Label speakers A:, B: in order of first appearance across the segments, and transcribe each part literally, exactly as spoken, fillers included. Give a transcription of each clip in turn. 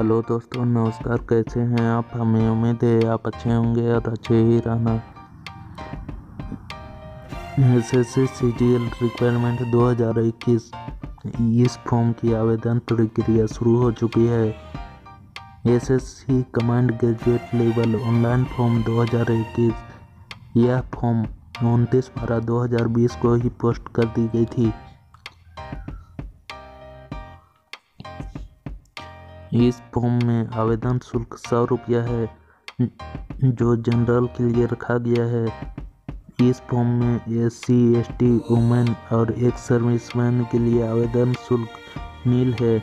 A: Hello दोस्तों, नमस्कार। कैसे हैं आप? हमें उम्मीद है आप अच्छे होंगे और अच्छे ही रहना। S S C C G L requirement दो हज़ार इक्कीस इस फॉर्म की आवेदन प्रक्रिया शुरू हो चुकी है। S S C command graduate level online form दो हज़ार इक्कीस यह फॉर्म उनतीस बारह दो हज़ार बीस को ही पोस्ट कर दी गई थी। इस फॉर्म में आवेदन शुल्क सौ रुपया है, जो जनरल के लिए रखा गया है। इस फॉर्म में S C S T women और एक सर्विसमैन के लिए आवेदन शुल्क नील है।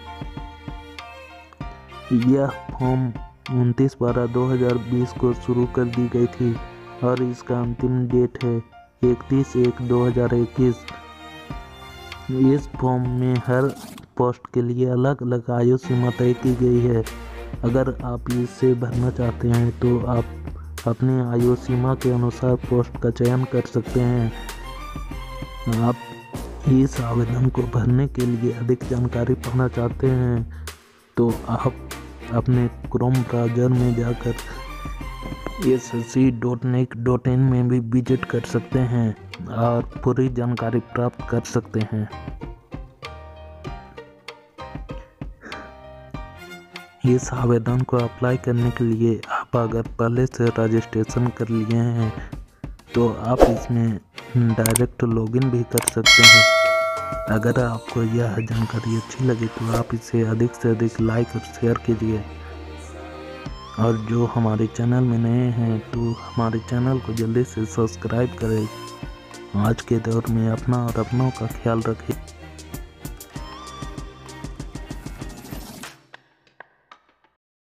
A: यह फॉर्म उनतीस बारह दो हज़ार बीस को शुरू कर दी गई थी और इसका अंतिम डेट है इकतीस एक दो हज़ार इक्कीस। इस फॉर्म में हर पोस्ट के लिए अलग अलग आयु सीमा तय की गई है। अगर आप इसे भरना चाहते हैं तो आप अपनी आयु सीमा के अनुसार पोस्ट का चयन कर सकते हैं। आप इस आवेदन को भरने के लिए अधिक जानकारी पाना चाहते हैं तो आप अपने क्रोम ब्राउज़र में जाकर S S C dot net dot in में भी विजिट कर सकते हैं और पूरी जानकारी प्राप्त कर सकते हैं। इस आवेदन को अप्लाई करने के लिए आप अगर पहले से रजिस्ट्रेशन कर लिए हैं तो आप इसमें डायरेक्ट लॉगिन भी कर सकते हैं। अगर आपको यह जानकारी अच्छी लगे तो आप इसे अधिक से अधिक लाइक और शेयर कीजिए। और जो हमारे चैनल में नए हैं तो हमारे चैनल को जल्दी से सब्सक्राइब करें। आज के दौर में अपना और अपनों का ख्याल रखें।